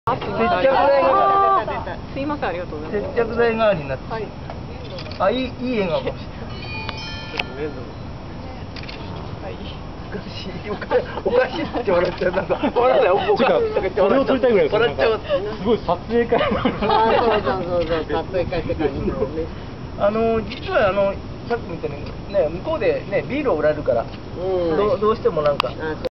接着剤がすいません、ありがとうございます。 接着剤代わりになって。あ、いい笑顔かもしれない。おかしいって笑っちゃう、なんか笑わない、おかしいとか言って笑っちゃう。 撮りたいぐらいですよ。 笑っちゃう。 すごい撮影会。 そう撮影会って感じのね。 実はさっきみたいにね、向こうでねビールを売られるから、どうしてもなんか。